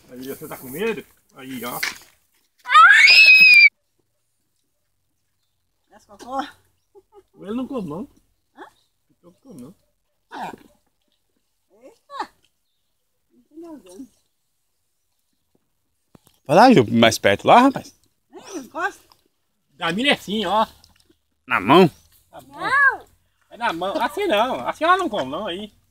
Aí, você tá com medo? Aí, ó. Esse cocô? Ele não come, não. Hã? Não come, não. Eita! Não tem alguém. Vai lá, Ju, mais perto lá, rapaz. Não encosta? Da minha é assim, ó. Na mão. Tá bom. Não! É na mão. Assim não. Assim ela não come, não. Aí.